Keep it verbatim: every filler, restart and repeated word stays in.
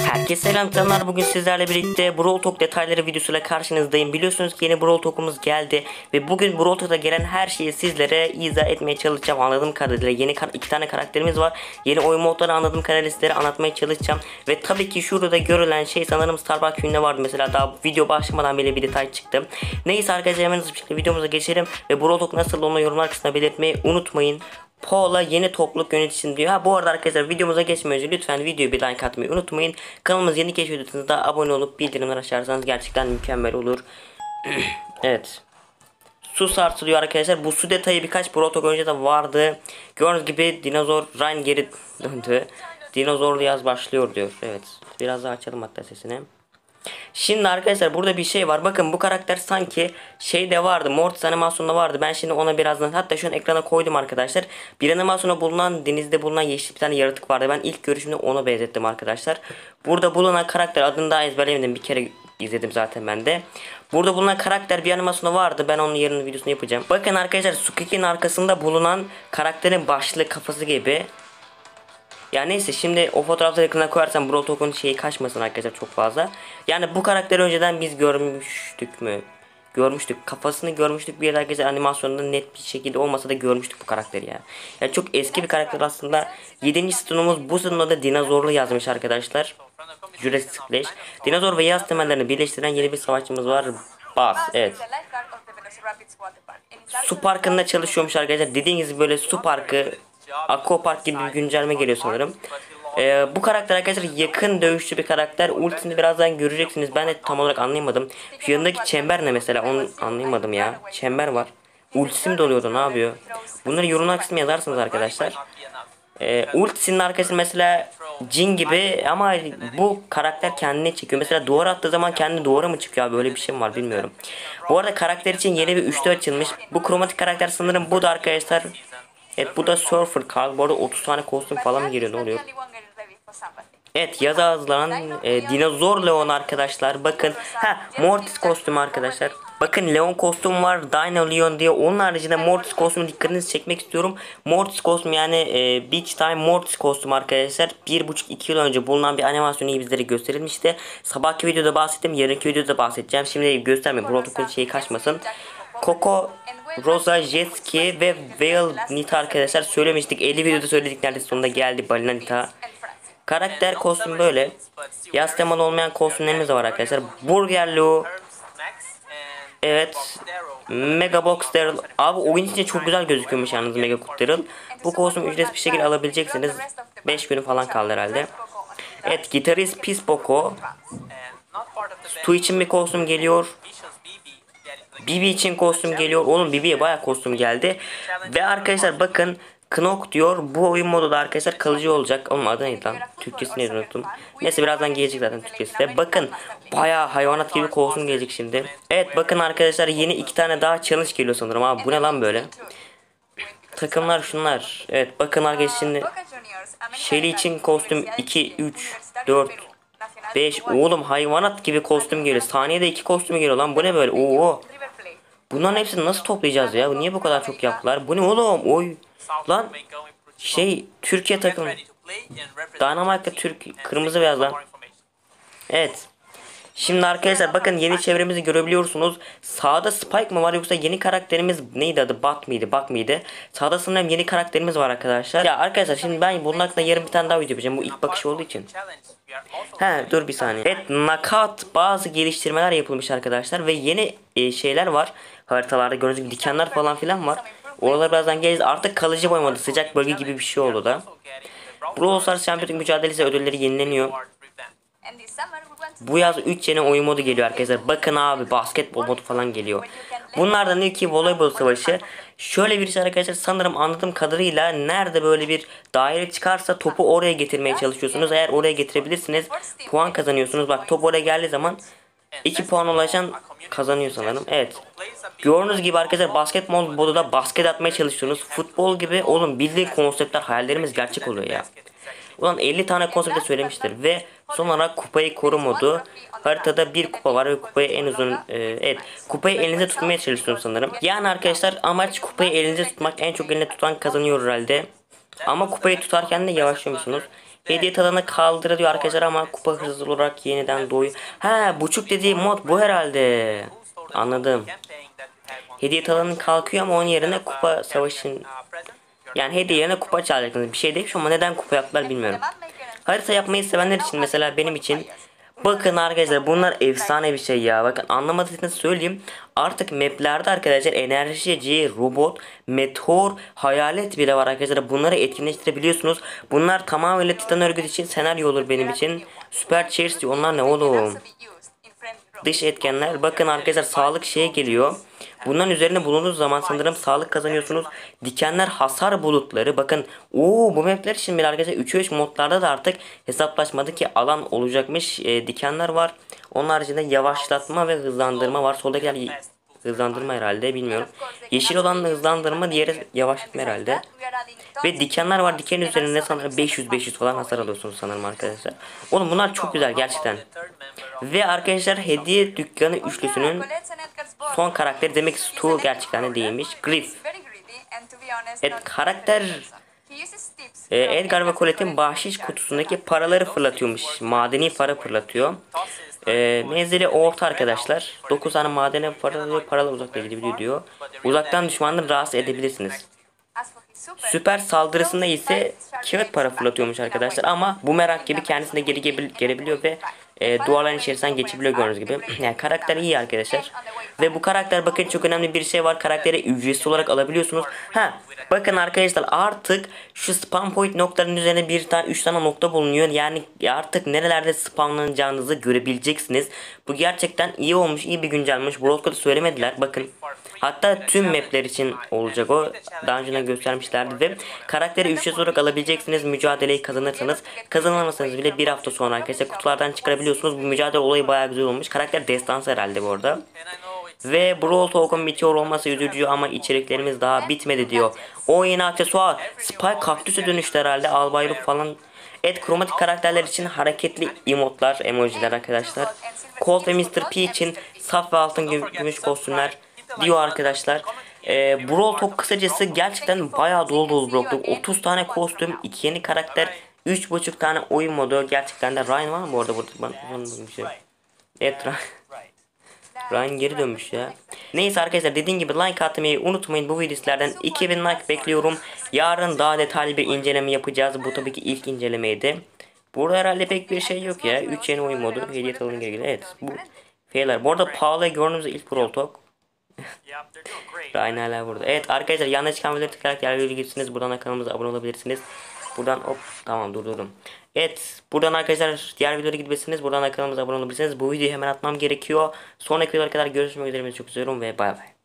Herkese selam canlar, bugün sizlerle birlikte Brawl Talk detayları videosuyla karşınızdayım. Biliyorsunuz ki yeni Brawl Talk'umuz geldi ve bugün Brawl Talk'ta gelen her şeyi sizlere izah etmeye çalışacağım. Anladığım kadarıyla yeni iki tane karakterimiz var. Yeni oyun modları anladığım kadarıyla sizlere anlatmaya çalışacağım. Ve tabii ki şurada görülen şey sanırım Starbucks ürünü vardı. Mesela daha video başlamadan bile bir detay çıktı. Neyse arkadaşlar, hemen hızlı bir şekilde videomuza geçelim ve Brawl Talk nasıl onu yorumlar kısmına belirtmeyi unutmayın. Paula yeni topluluk yöneticisini diyor. Ha bu arada arkadaşlar, videomuza geçmeden önce lütfen videoyu bir like atmayı unutmayın. Kanalımız yeni keşfediyorsanız da abone olup bildirimler açarsanız gerçekten mükemmel olur. Evet. Su sarsılıyor arkadaşlar. Bu su detayı birkaç protokol önce de vardı. Gördüğünüz gibi dinozor Ryan geri döndü. Dinozorlu yaz başlıyor diyor. Evet. Biraz daha açalım hatta sesini. Şimdi arkadaşlar burada bir şey var. Bakın bu karakter sanki şeyde vardı. Mortis animasyonunda vardı. Ben şimdi ona birazdan, hatta şu an ekrana koydum arkadaşlar. Bir animasyonda bulunan, denizde bulunan yeşil bir tane yaratık vardı. Ben ilk görüşümde ona benzettim arkadaşlar. Burada bulunan karakter, adını daha ezberlemedim. Bir kere izledim zaten ben de. Burada bulunan karakter bir animasyonu vardı. Ben onun yerinin videosunu yapacağım. Bakın arkadaşlar, Squeak'in arkasında bulunan karakterin başlığı kafası gibi. Ya neyse, şimdi o fotoğrafları ekrana koyarsam Brawl Talk'un şeyi kaçmasın arkadaşlar çok fazla. Yani bu karakteri önceden biz görmüştük mü? Görmüştük. Kafasını görmüştük bir yerde arkadaşlar, animasyonda net bir şekilde olmasa da görmüştük bu karakteri ya. Yani çok eski bir karakter aslında. yedinci sütunumuz, bu sütunun da dinozorlu yazmış arkadaşlar. Jurassic Flash. Dinozor ve yaz temellerini birleştiren yeni bir savaşçımız var. Bas, evet. Su parkında çalışıyormuş arkadaşlar. Dediğiniz gibi böyle su parkı, Aquapark gibi bir güncelleme geliyor sanırım. Ee, bu karakter arkadaşlar yakın dövüşçü bir karakter. Ultisini birazdan göreceksiniz. Ben de tam olarak anlayamadım. Şu yanındaki çember ne mesela, onu anlayamadım ya. Çember var. Ultisi mi doluyordu, ne yapıyor? Bunları yorumlar kısmına yazarsınız arkadaşlar. Ee, ultisinin arkası mesela cin gibi ama bu karakter kendine çekiyor. Mesela duvar attığı zaman kendi duvara mı çıkıyor abi, böyle bir şey mi var bilmiyorum. Bu arada karakter için yeni bir üçlü açılmış. Bu kromatik karakter sanırım bu da arkadaşlar. Evet, bu da Surfer Carl. Bu arada otuz tane kostüm falan mı geliyor, ne oluyor? Evet, yaz ağızlanan e, dinozor Leon arkadaşlar. Bakın, ha Mortis kostümü arkadaşlar. Bakın Leon kostüm var, Dino Leon diye. Onun haricinde Mortis kostümü dikkatinizi çekmek istiyorum. Mortis kostüm yani e, Beach Time Mortis kostüm arkadaşlar. bir buçuk iki yıl önce bulunan bir animasyonu bizlere gösterilmişti. Sabahki videoda bahsettim, yarınki videoda bahsedeceğim. Şimdi göstermeyeyim, protokol şeyi kaçmasın. Coco, Rosa, Jetski ve Veil Nita arkadaşlar söylemiştik. elli videoda söyledik, neredeyse sonunda geldi Balina Nita. Karakter kostüm böyle. Yaz temalı olmayan kostümlerimiz de var arkadaşlar. Burger Lou. Evet. Mega Box Daryl. Abi oyun içinde çok güzel gözüküyormuş yalnız Mega Box Daryl. Bu kostümü ücretsiz bir şekilde alabileceksiniz. beş günü falan kaldı herhalde. Evet, gitarist Pispoco. Stu için bir kostüm geliyor. Bibi için kostüm geliyor. Oğlum Bibi'ye bayağı kostüm geldi. Ve arkadaşlar bakın, Knock diyor. Bu oyun modu da arkadaşlar kalıcı olacak. Onun adı neydi lan? Türkçesini unuttum. Neyse, birazdan gelecek zaten Türkçesi de. Bakın, bayağı hayvanat gibi kostüm gelecek şimdi. Evet bakın arkadaşlar, yeni iki tane daha challenge geliyor sanırım. Abi bu ne lan böyle? Takımlar şunlar. Evet bakın arkadaşlar, şimdi Shelly için kostüm iki, üç, dört, beş. Oğlum hayvanat gibi kostüm geliyor. Saniyede iki kostüm geliyor lan. Bu ne böyle? Oo. Bunların hepsini nasıl toplayacağız ya? Niye bu kadar çok yaptılar? Bu ne oğlum? Oy. Lan şey, Türkiye takımı. Dynamite'da Türk, kırmızı beyaz lan. Evet. Şimdi arkadaşlar bakın, yeni çevremizi görebiliyorsunuz. Sağda Spike mı var, yoksa yeni karakterimiz neydi adı? Bat mıydı? Bak mıydı? Sağda sanırım yeni karakterimiz var arkadaşlar. Ya arkadaşlar, şimdi ben bunun hakkında yarın bir tane daha video yapacağım. Bu ilk bakış olduğu için. He dur bir saniye. Evet, Knockout bazı geliştirmeler yapılmış arkadaşlar ve yeni e, şeyler var. Haritalarda gördüğünüz gibi dikenler falan filan var. Oralar birazdan geleceğiz. Artık kalıcı boyamadı, sıcak bölge gibi bir şey oldu da. Brawl Stars Şampiyonluk mücadelesi ödülleri yenileniyor. Bu yaz üç yeni oyun modu geliyor arkadaşlar. Bakın abi, basketbol modu falan geliyor. Bunlardan ilki voleybol savaşı. Şöyle bir şey arkadaşlar, sanırım anladığım kadarıyla nerede böyle bir daire çıkarsa topu oraya getirmeye çalışıyorsunuz. Eğer oraya getirebilirsiniz puan kazanıyorsunuz. Bak, top oraya geldiği zaman iki puan ulaşan kazanıyor sanırım. Evet. Gördüğünüz gibi arkadaşlar, basketbol moduda basket atmaya çalışıyorsunuz. Futbol gibi oğlum, bildiğin konseptler, hayallerimiz gerçek oluyor ya. Ulan elli tane konsepte söylemiştir. Ve son olarak kupayı koru modu. Haritada bir kupa var ve kupayı en uzun e, evet kupayı elinizde tutmaya çalışıyorsunuz sanırım. Yani arkadaşlar, amaç kupayı elinizde tutmak. En çok elinde tutan kazanıyor herhalde. Ama kupayı tutarken de yavaşlıyorsunuz. Hediye talanı kaldırılıyor arkadaşlar ama kupa hızlı olarak yeniden doğuyor. Ha, buçuk dediği mod bu herhalde. Anladım. Hediye talanı kalkıyor ama onun yerine kupa savaşın, yani hediye yerine kupa çalacaksınız. Bir şey değil ama neden kupa yaptılar bilmiyorum. Harita yapmayı sevenler için, mesela benim için, bakın arkadaşlar bunlar efsane bir şey ya. Bakın anlamadıysanız söyleyeyim. Artık maplerde arkadaşlar enerjici, robot, meteor, hayalet bile var arkadaşlar. Bunları etkinleştirebiliyorsunuz. Bunlar tamamıyla Titan örgütü için senaryo olur benim için. Süper Cheers, onlar ne oğlum? Dış etkenler. Bakın arkadaşlar sağlık şeye geliyor. Bunların üzerine bulunduğunuz zaman sanırım sağlık kazanıyorsunuz. Dikenler hasar bulutları. Bakın ooo, bu mapler için bile arkadaşlar üç üç modlarda da artık hesaplaşmadaki alan olacakmış. E, dikenler var. Onun haricinde yavaşlatma ve hızlandırma var. Soldakiler hızlandırma herhalde, bilmiyorum. Yeşil olan da hızlandırma, diğeri yavaşlatma herhalde. Ve dikenler var. Diken üzerinde sanırım beş yüz beş yüz falan hasar alıyorsunuz sanırım arkadaşlar. Oğlum bunlar çok güzel gerçekten. Ve arkadaşlar hediye dükkanı üçlüsünün son karakteri, demek Stu gerçekten de değilmiş. Griff. Evet, karakter e, Edgar ve Colette'in bahşiş kutusundaki paraları fırlatıyormuş. Madeni para fırlatıyor. E, menzili orta arkadaşlar. dokuz tane madene para, paralar uzakta gidebiliyor diyor. Uzaktan düşmanları rahatsız edebilirsiniz. Süper saldırısında ise kağıt para fırlatıyormuş arkadaşlar ama bu merak gibi kendisine geri gelebiliyor ve e, duvarların içerisinden geçebiliyor gördüğünüz gibi. Yani karakter iyi arkadaşlar. Ve bu karakter, bakın çok önemli bir şey var. Karakteri ücretsiz olarak alabiliyorsunuz. Ha, bakın arkadaşlar artık şu spam point noktaların üzerine bir tane üç tane nokta bulunuyor. Yani artık nerelerde spamlanacağınızı görebileceksiniz. Bu gerçekten iyi olmuş, iyi bir güncellemiş. Broadcast'ı söylemediler. Bakın. Hatta tüm mapler için olacak o. Daha önceden göstermişlerdi ve karakteri ücretsiz olarak alabileceksiniz mücadeleyi kazanırsanız. Kazanamazsanız bile bir hafta sonra arkadaşlar kutulardan çıkarabiliyorsunuz. Bu mücadele olayı bayağı güzel olmuş. Karakter destansı herhalde bu arada. Ve Brawl Talk'un bitiyor olması üzücü ama içeriklerimiz daha bitmedi diyor. O yeni aksesuar Spike kaktüse dönüştü herhalde, albaylık falan. Evet, kromatik karakterler için hareketli emotlar, emojiler arkadaşlar. Colt ve mister P için saf ve altın gümüş kostümler diyor arkadaşlar. Ee, Brawl Talk kısacası gerçekten bayağı dolu dolu Brawl Talk. otuz tane kostüm, iki yeni karakter, üç buçuk tane oyun modu. Gerçekten de Ryan var mı bu arada burada? Ben bir şey. Evet, Ryan. Ryan geri dönmüş ya. Neyse arkadaşlar, dediğim gibi like atmayı unutmayın. Bu videolardan iki bin like bekliyorum. Yarın daha detaylı bir inceleme yapacağız. Bu tabii ki ilk incelemeydi. Burada herhalde pek bir şey yok ya. üç yeni oyun modu, hediye talonu ilgili. Evet, bu şeyler. Bu arada pahalı gördüğünüz ilk Brawl Talk. Ryan hala burada. Evet arkadaşlar, yanına çıkan videoları tıklayarak diğer videoya girsiniz. Buradan kanalımıza abone olabilirsiniz. Buradan hop, tamam, durdurdum. Evet, buradan arkadaşlar diğer videolara gitmesiniz. Buradan kanalımıza abone olabilirsiniz. Bu videoyu hemen atmam gerekiyor. Sonraki videolara kadar görüşmek üzere. Çok üzülüyorum ve bay bay.